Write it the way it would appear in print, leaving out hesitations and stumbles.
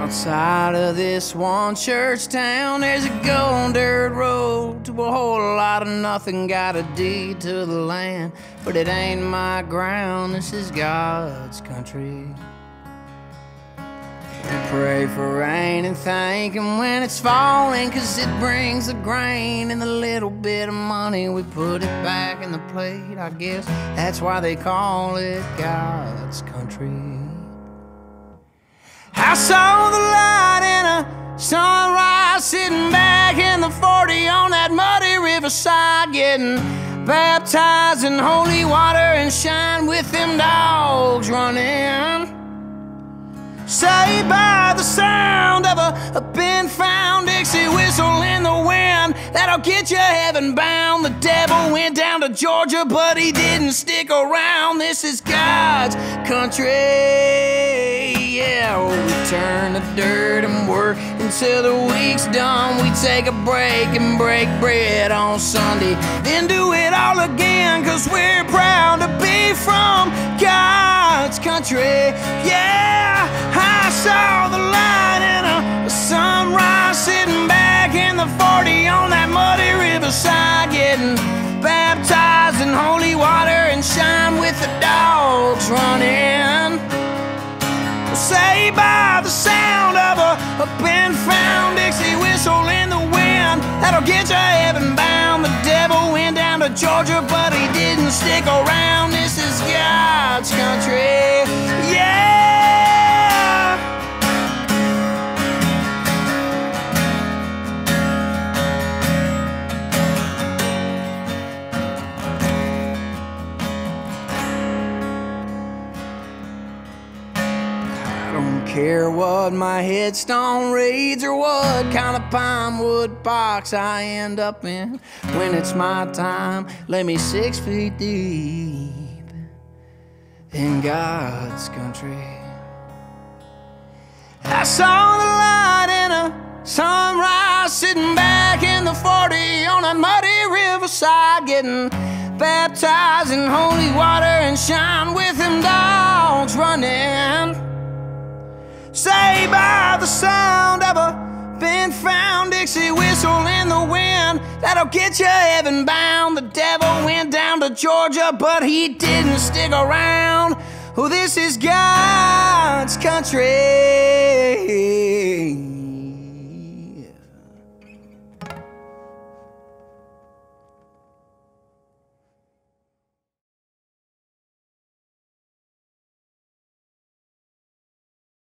Outside of this one church town, there's a going dirt road to a whole lot of nothing. Got a deed to the land, but it ain't my ground. This is God's country. We pray for rain and thank Him when it's falling, 'cause it brings the grain and the little bit of money. We put it back in the plate. I guess that's why they call it God's country. I saw the light in a sunrise, sitting back in the 40 on that muddy riverside, getting baptized in holy water and shine with them dogs running. Saved by the sound of a been-found Dixie whistle in the wind that'll get you heaven bound. The devil went down to Georgia, but he didn't stick around. This is God's country. Yeah, we turn to dirt and work until the week's done. We take a break and break bread on Sunday, then do it all again, 'cause we're proud to be from God's country. Yeah, I saw the light in a sunrise, sitting back in the 40 on that muddy riverside, getting baptized in holy water and shine with the dogs running. Saved by the sound of a been-found Dixie whistle in the wind that'll get you heaven bound. The devil went down to Georgia, but he didn't stick around. This is God's country. Yeah. Don't care what my headstone reads or what kind of pine wood box I end up in. When it's my time, lay me 6 feet deep in God's country. I saw the light in a sunrise, sitting back in the 40 on that muddy riverside, getting baptized in holy water and shine with them dogs running. Saved by the sound of a been-found Dixie whistle in the wind that'll get you heaven bound. The devil went down to Georgia, but he didn't stick around. Oh, this is God's country.